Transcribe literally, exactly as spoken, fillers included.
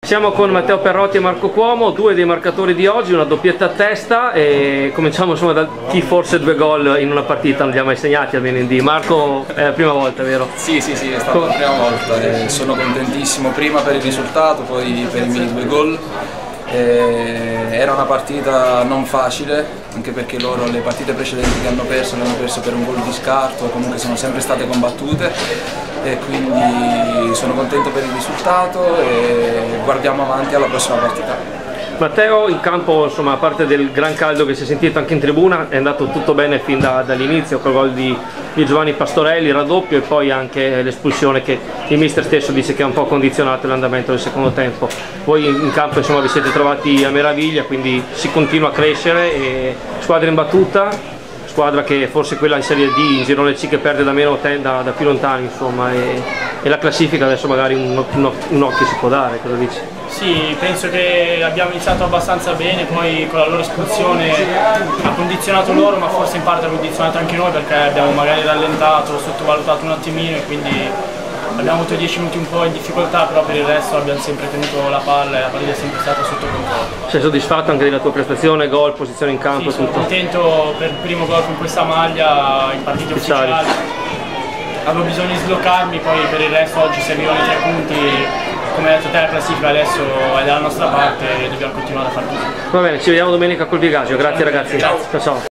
Siamo con Matteo Perrotti e Marco Cuomo, due dei marcatori di oggi, una doppietta a testa, e cominciamo insomma da chi forse due gol in una partita non li ha mai segnati almeno in D. Marco, è la prima volta, vero? Sì, sì, sì, è stata la prima volta e sono contentissimo prima per il risultato, poi per i miei due gol. E era una partita non facile, anche perché loro le partite precedenti che hanno perso le hanno perso per un gol di scarto, comunque sono sempre state combattute e quindi sono contento per il risultato e guardiamo avanti alla prossima partita. Matteo, in campo, insomma, a parte del gran caldo che si è sentito anche in tribuna, è andato tutto bene fin da, dall'inizio, col gol di, di Giovanni Pastorelli, il raddoppio, e poi anche l'espulsione che il mister stesso dice che ha un po' condizionato l'andamento del secondo tempo. Voi in, in campo insomma vi siete trovati a meraviglia, quindi si continua a crescere, e squadra imbattuta, squadra che forse quella in Serie D, in Girone C, che perde da meno da, da più lontani, insomma, e, e la classifica adesso magari un, un, un occhio si può dare, cosa dici? Sì, penso che abbiamo iniziato abbastanza bene, poi con la loro espulsione ha condizionato loro, ma forse in parte ha condizionato anche noi, perché abbiamo magari rallentato, sottovalutato un attimino, e quindi abbiamo avuto dieci minuti un po' in difficoltà, però per il resto abbiamo sempre tenuto la palla e la partita è sempre stata sotto controllo. Sei soddisfatto anche della tua prestazione, gol, posizione in campo? Sì, sono tutto? contento per il primo gol con questa maglia in partite ufficiali. Avevo bisogno di sloccarmi, poi per il resto oggi servivano i tre punti. Come hai detto te, la classifica adesso è dalla nostra parte e dobbiamo continuare a fare tutto. Va bene, ci vediamo domenica col Viaggio, grazie ragazzi. Ciao. Ciao, ciao.